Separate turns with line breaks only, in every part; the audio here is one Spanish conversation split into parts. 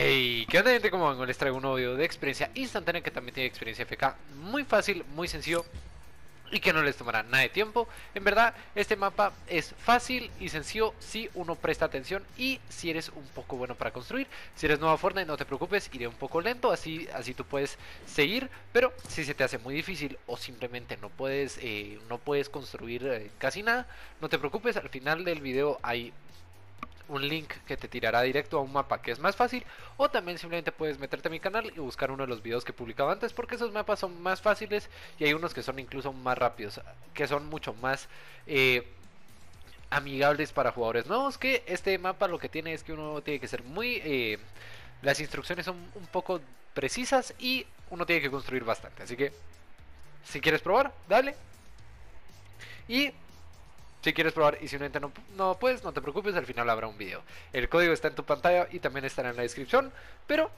Hey, ¿qué onda, gente? ¿Cómo van? Les traigo un nuevo video de experiencia instantánea que también tiene experiencia FK. Muy fácil, muy sencillo y que no les tomará nada de tiempo. En verdad, este mapa es fácil y sencillo si uno presta atención y si eres un poco bueno para construir. Si eres nuevo a Fortnite, no te preocupes, iré un poco lento, así tú puedes seguir. Pero si se te hace muy difícil o simplemente no puedes construir casi nada, no te preocupes, al final del video hay un link que te tirará directo a un mapa que es más fácil, o también simplemente puedes meterte a mi canal y buscar uno de los videos que he publicado antes, porque esos mapas son más fáciles y hay unos que son incluso más rápidos, que son mucho más amigables para jugadores nuevos. Que este mapa lo que tiene es que uno tiene que ser las instrucciones son un poco precisas y uno tiene que construir bastante, así que si quieres probar, dale. Y si quieres probar y simplemente no puedes, no te preocupes, al final habrá un video. El código está en tu pantalla y también estará en la descripción. Pero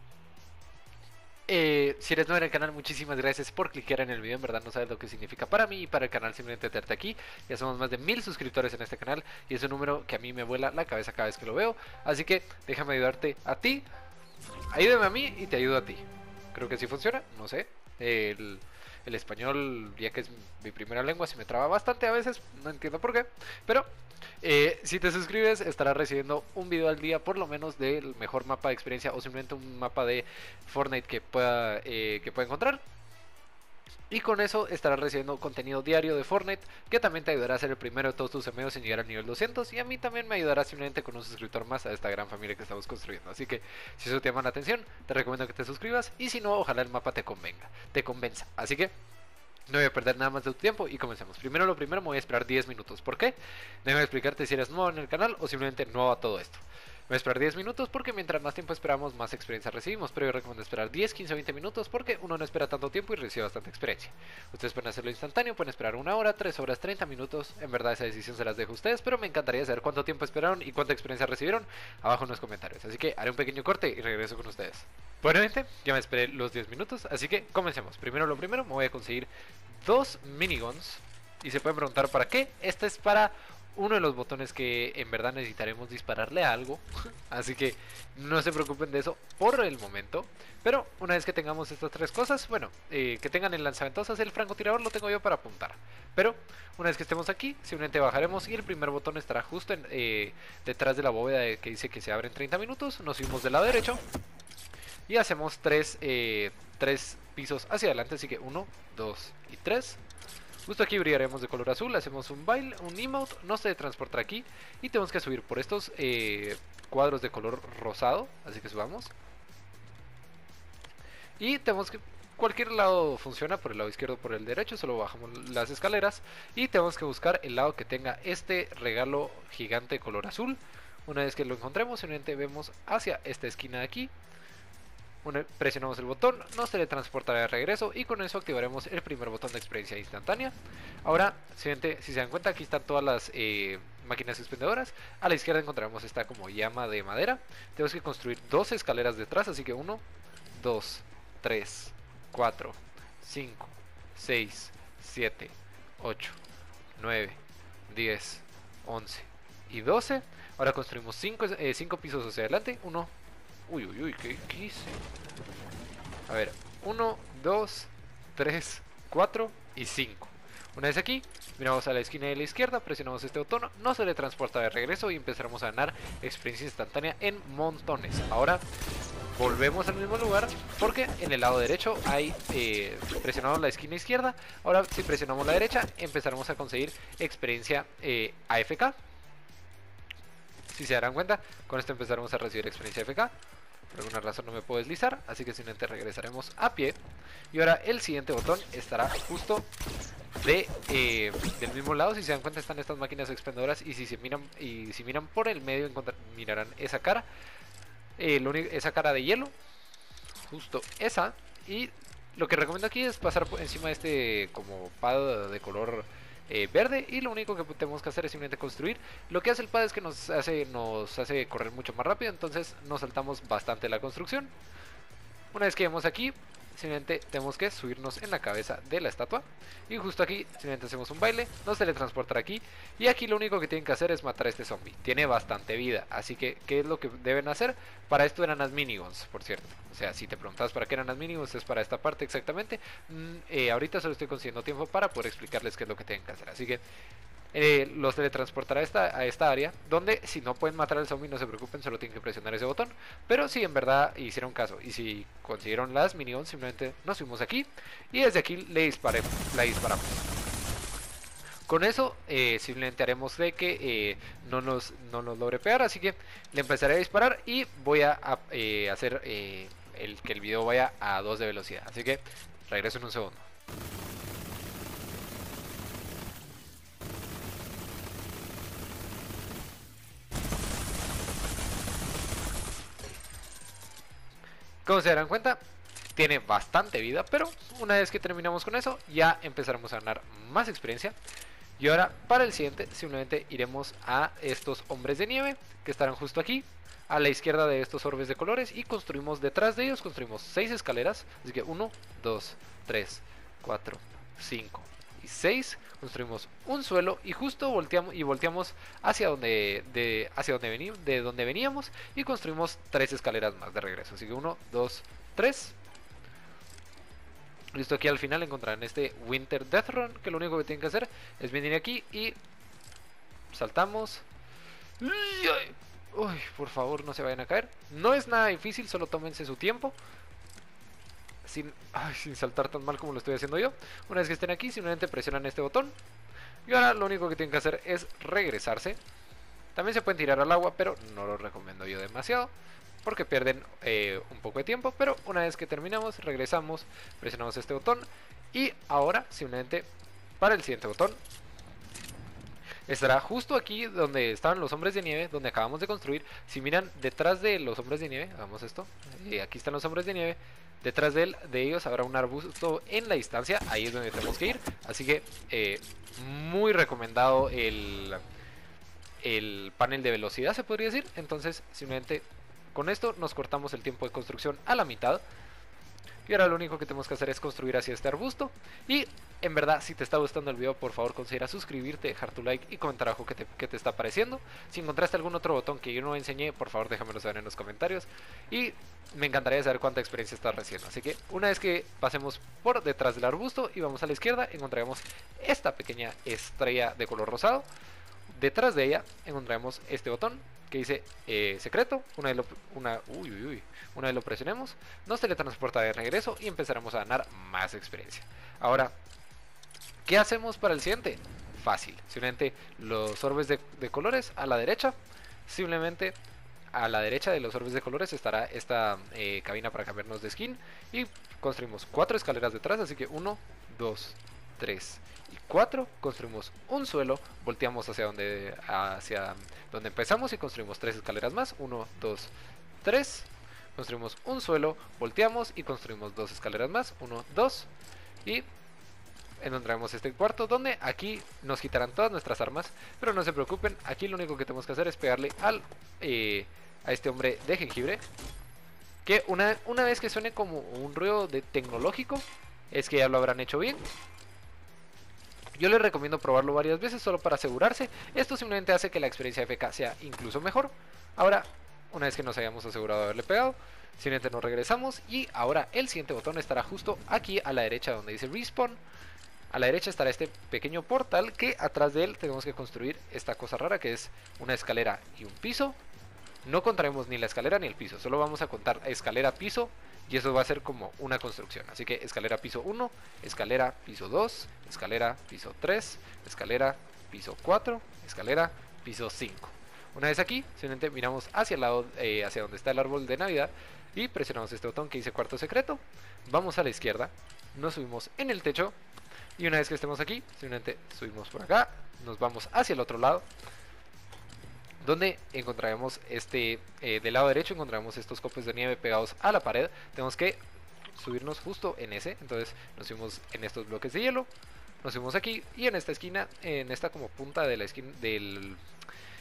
si eres nuevo en el canal, muchísimas gracias por clicar en el video. En verdad no sabes lo que significa para mí y para el canal simplemente tenerte aquí. Ya somos más de 1000 suscriptores en este canal y es un número que a mí me vuela la cabeza cada vez que lo veo. Así que déjame ayudarte a ti, ayúdame a mí y te ayudo a ti. Creo que así funciona, no sé. El español, ya que es mi primera lengua, se me traba bastante a veces, no entiendo por qué. Pero si te suscribes, estarás recibiendo un video al día, por lo menos, del mejor mapa de experiencia o simplemente un mapa de Fortnite que pueda encontrar. Y con eso estarás recibiendo contenido diario de Fortnite, que también te ayudará a ser el primero de todos tus amigos en llegar al nivel 200. Y a mí también me ayudará simplemente con un suscriptor más a esta gran familia que estamos construyendo. Así que si eso te llama la atención, te recomiendo que te suscribas. Y si no, ojalá el mapa te convenza. Así que no voy a perder nada más de tu tiempo y comencemos. Primero lo primero, me voy a esperar 10 minutos. ¿Por qué? Déjame explicarte si eres nuevo en el canal o simplemente nuevo a todo esto. Voy a esperar 10 minutos porque mientras más tiempo esperamos, más experiencia recibimos. Pero yo recomiendo esperar 10, 15 o 20 minutos porque uno no espera tanto tiempo y recibe bastante experiencia. Ustedes pueden hacerlo instantáneo, pueden esperar 1 hora, 3 horas, 30 minutos. En verdad esa decisión se las dejo a ustedes, pero me encantaría saber cuánto tiempo esperaron y cuánta experiencia recibieron abajo en los comentarios. Así que haré un pequeño corte y regreso con ustedes. Bueno, gente, ya me esperé los 10 minutos, así que comencemos. Primero lo primero, me voy a conseguir 2 miniguns. Y se pueden preguntar para qué. Este es para uno de los botones que en verdad necesitaremos dispararle a algo. Así que no se preocupen de eso por el momento. Pero una vez que tengamos estas tres cosas, bueno, que tengan el lanzaventosas, el francotirador lo tengo yo para apuntar. Pero una vez que estemos aquí, simplemente bajaremos y el primer botón estará justo detrás de la bóveda que dice que se abre en 30 minutos. Nos subimos del lado derecho y hacemos tres pisos hacia adelante. Así que 1, 2 y 3. Justo aquí brillaremos de color azul, hacemos un emote, nos teletransporta aquí y tenemos que subir por estos cuadros de color rosado, así que subamos. Y tenemos que, cualquier lado funciona, por el lado izquierdo o por el derecho, solo bajamos las escaleras y tenemos que buscar el lado que tenga este regalo gigante de color azul. Una vez que lo encontremos, simplemente vemos hacia esta esquina de aquí. Presionamos el botón, nos teletransportará de regreso y con eso activaremos el primer botón de experiencia instantánea. Ahora, si se dan cuenta, aquí están todas las máquinas expendedoras. A la izquierda encontraremos esta como llama de madera. Tenemos que construir 2 escaleras detrás, así que 1, 2, 3, 4, 5, 6, 7, 8, 9, 10, 11 y 12. Ahora construimos 5 pisos hacia adelante. 1, uy, ¿qué hice? A ver, 1, 2, 3, 4 y 5. Una vez aquí, miramos a la esquina de la izquierda, presionamos este botón, nos teletransporta de regreso y empezaremos a ganar experiencia instantánea en montones. Ahora volvemos al mismo lugar porque en el lado derecho hay presionamos la esquina izquierda. Ahora si presionamos la derecha empezaremos a conseguir experiencia AFK. Si se darán cuenta, con esto empezaremos a recibir experiencia AFK. Por alguna razón no me puedo deslizar, así que simplemente regresaremos a pie. Y ahora el siguiente botón estará justo del mismo lado. Si se dan cuenta, están estas máquinas expendedoras y si miran por el medio mirarán esa cara. Esa cara de hielo, justo esa. Y lo que recomiendo aquí es pasar por encima de este como pad de color verde, y lo único que tenemos que hacer es simplemente construir. Lo que hace el pad es que nos hace correr mucho más rápido, entonces nos saltamos bastante la construcción. Una vez que vemos aquí, simplemente tenemos que subirnos en la cabeza de la estatua. Y justo aquí simplemente hacemos un baile, nos teletransportar aquí. Y aquí lo único que tienen que hacer es matar a este zombie. Tiene bastante vida, así que ¿qué es lo que deben hacer? Para esto eran las miniguns, por cierto. O sea, si te preguntas para qué eran las miniguns, es para esta parte exactamente. Ahorita solo estoy consiguiendo tiempo para poder explicarles qué es lo que tienen que hacer. Así que los teletransportará a esta área, donde si no pueden matar al zombie no se preocupen, solo tienen que presionar ese botón. Pero si en verdad hicieron caso y si consiguieron las miniguns, simplemente nos subimos aquí y desde aquí la disparamos. Con eso simplemente haremos de que no nos logre pegar, así que le empezaré a disparar y voy a hacer que el video vaya a 2 de velocidad. Así que regreso en un segundo. Como se darán cuenta, tiene bastante vida, pero una vez que terminamos con eso, ya empezaremos a ganar más experiencia. Y ahora, para el siguiente, simplemente iremos a estos hombres de nieve, que estarán justo aquí, a la izquierda de estos orbes de colores, y construimos detrás de ellos, construimos 6 escaleras, así que 1, 2, 3, 4, 5 y 6, construimos un suelo y justo volteamos hacia donde veníamos y construimos 3 escaleras más de regreso, así que 1, 2, 3. Listo, aquí al final encontrarán este Winter Death Run, que lo único que tienen que hacer es venir aquí y saltamos. Uy, por favor no se vayan a caer. No es nada difícil, solo tómense su tiempo. Sin saltar tan mal como lo estoy haciendo yo. Una vez que estén aquí, simplemente presionan este botón. Y ahora lo único que tienen que hacer es regresarse. También se pueden tirar al agua, pero no lo recomiendo yo demasiado, porque pierden un poco de tiempo. Pero una vez que terminamos, regresamos, presionamos este botón. Y ahora simplemente para el siguiente botón estará justo aquí donde estaban los hombres de nieve, donde acabamos de construir. Si miran detrás de los hombres de nieve, hagamos esto, aquí están los hombres de nieve. Detrás de ellos habrá un arbusto en la distancia, ahí es donde tenemos que ir. Así que muy recomendado el panel de velocidad, se podría decir. Entonces simplemente con esto nos cortamos el tiempo de construcción a la mitad. Y ahora lo único que tenemos que hacer es construir hacia este arbusto. Y en verdad, si te está gustando el video, por favor considera suscribirte, dejar tu like y comentar abajo qué te está pareciendo. Si encontraste algún otro botón que yo no enseñé, por favor déjamelo saber en los comentarios. Y me encantaría saber cuánta experiencia estás recibiendo. Así que una vez que pasemos por detrás del arbusto y vamos a la izquierda, encontraremos esta pequeña estrella de color rosado. Detrás de ella encontraremos este botón que dice secreto. Una vez lo presionemos, nos teletransporta de regreso y empezaremos a ganar más experiencia. Ahora, ¿qué hacemos para el siguiente? Fácil, simplemente los orbes de colores a la derecha. Simplemente a la derecha de los orbes de colores estará esta cabina para cambiarnos de skin. Y construimos 4 escaleras detrás, así que 1, 2, 3 y 4. Construimos un suelo, volteamos hacia donde empezamos y construimos 3 escaleras más. 1, 2, 3. Construimos un suelo, volteamos y construimos 2 escaleras más. 1, 2. Y encontraremos este cuarto, donde aquí nos quitarán todas nuestras armas. Pero no se preocupen, aquí lo único que tenemos que hacer es pegarle a este hombre de jengibre. Que una vez que suene como un ruido tecnológico, es que ya lo habrán hecho bien. Yo les recomiendo probarlo varias veces solo para asegurarse. Esto simplemente hace que la experiencia FK sea incluso mejor. Ahora, una vez que nos hayamos asegurado de haberle pegado, simplemente nos regresamos. Y ahora el siguiente botón estará justo aquí a la derecha donde dice Respawn. A la derecha estará este pequeño portal que atrás de él tenemos que construir esta cosa rara que es una escalera y un piso. No contaremos ni la escalera ni el piso, solo vamos a contar escalera, piso, y eso va a ser como una construcción. Así que escalera piso 1, escalera piso 2, escalera piso 3, escalera piso 4, escalera piso 5. Una vez aquí, simplemente miramos hacia el lado, hacia donde está el árbol de Navidad, y presionamos este botón que dice cuarto secreto. Vamos a la izquierda, nos subimos en el techo, y una vez que estemos aquí, simplemente subimos por acá, nos vamos hacia el otro lado, donde encontraremos del lado derecho encontraremos estos copos de nieve pegados a la pared. Tenemos que subirnos justo en ese, entonces nos subimos en estos bloques de hielo, nos subimos aquí y en esta esquina, en esta como punta de la esquina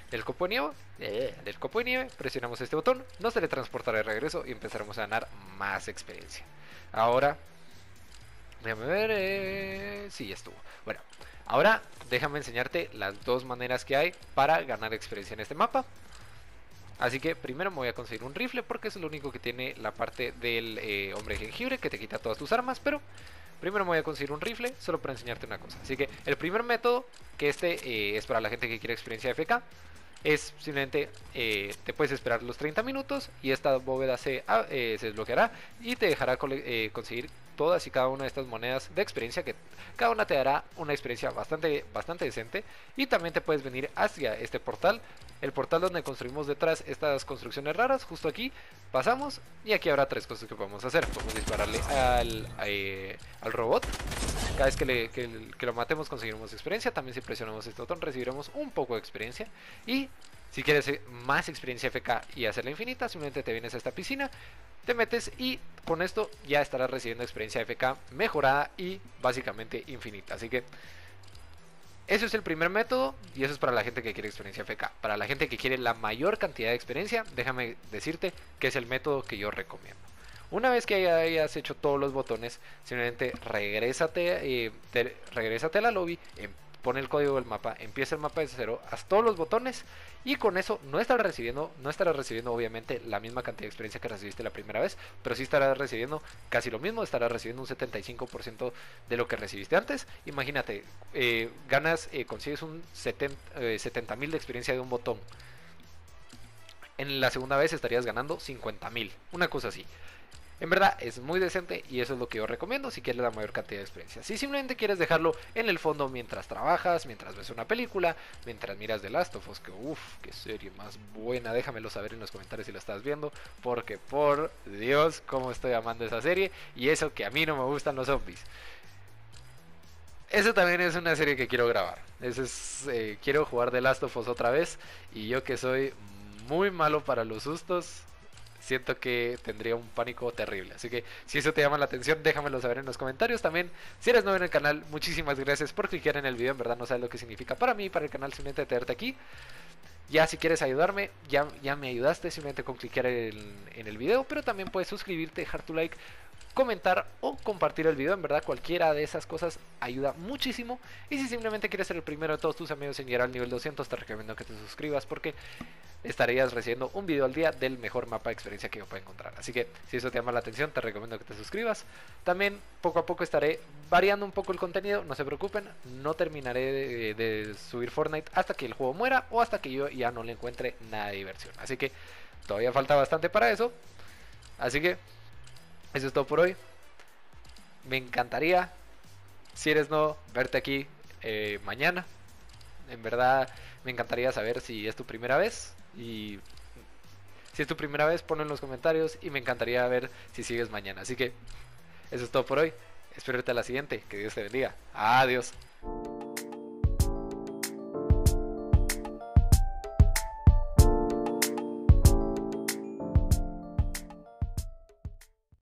del copo de nieve, presionamos este botón, nos teletransportará de regreso y empezaremos a ganar más experiencia. Ahora, déjame ver, sí, ya estuvo. Bueno, ahora déjame enseñarte las dos maneras que hay para ganar experiencia en este mapa. Así que primero me voy a conseguir un rifle porque es lo único que tiene la parte del hombre jengibre que te quita todas tus armas, pero primero me voy a conseguir un rifle solo para enseñarte una cosa. Así que el primer método, que es para la gente que quiere experiencia FK, es simplemente te puedes esperar los 30 minutos y esta bóveda se desbloqueará y te dejará conseguir todas y cada una de estas monedas de experiencia, que cada una te dará una experiencia bastante decente. Y también te puedes venir hacia este portal, el portal donde construimos detrás estas construcciones raras. Justo aquí pasamos y aquí habrá tres cosas que podemos hacer. Podemos dispararle al robot. Cada vez que lo matemos conseguiremos experiencia. También si presionamos este botón recibiremos un poco de experiencia. Y si quieres más experiencia FK y hacerla infinita, simplemente te vienes a esta piscina, te metes y con esto ya estarás recibiendo experiencia FK mejorada y básicamente infinita. Así que eso es el primer método y eso es para la gente que quiere experiencia FK. Para la gente que quiere la mayor cantidad de experiencia, déjame decirte que es el método que yo recomiendo. Una vez que hayas hecho todos los botones, simplemente regrésate a la lobby, pone el código del mapa, empieza el mapa de cero, haz todos los botones y con eso no estarás recibiendo obviamente la misma cantidad de experiencia que recibiste la primera vez, pero sí estarás recibiendo casi lo mismo, estarás recibiendo un 75% de lo que recibiste antes. Imagínate, consigues un 70.000 de experiencia de un botón. En la segunda vez estarías ganando 50.000, una cosa así. En verdad es muy decente y eso es lo que yo recomiendo si quieres la mayor cantidad de experiencia. Si simplemente quieres dejarlo en el fondo mientras trabajas, mientras ves una película, mientras miras The Last of Us, que uff, qué serie más buena, déjamelo saber en los comentarios si la estás viendo, porque por Dios, cómo estoy amando esa serie, y eso que a mí no me gustan los zombies. Eso también es una serie que quiero grabar. Quiero jugar The Last of Us otra vez y yo que soy muy malo para los sustos, siento que tendría un pánico terrible. Así que si eso te llama la atención, déjamelo saber en los comentarios. También, si eres nuevo en el canal, muchísimas gracias por clicar en el video. En verdad no sabes lo que significa para mí y para el canal simplemente tenerte aquí. Ya si quieres ayudarme, ya me ayudaste simplemente con clicar en el video. Pero también puedes suscribirte, dejar tu like, comentar o compartir el video. En verdad cualquiera de esas cosas ayuda muchísimo. Y si simplemente quieres ser el primero de todos tus amigos en llegar al nivel 200, te recomiendo que te suscribas porque estarías recibiendo un video al día del mejor mapa de experiencia que yo pueda encontrar. Así que si eso te llama la atención, te recomiendo que te suscribas. También poco a poco estaré variando un poco el contenido, no se preocupen. No terminaré de subir Fortnite hasta que el juego muera o hasta que yo ya no le encuentre nada de diversión. Así que todavía falta bastante para eso. Así que eso es todo por hoy. Me encantaría, si eres nuevo, verte aquí mañana. En verdad me encantaría saber si es tu primera vez. Y si es tu primera vez, ponlo en los comentarios. Y me encantaría ver si sigues mañana. Así que eso es todo por hoy. Espero verte a la siguiente. Que Dios te bendiga. Adiós.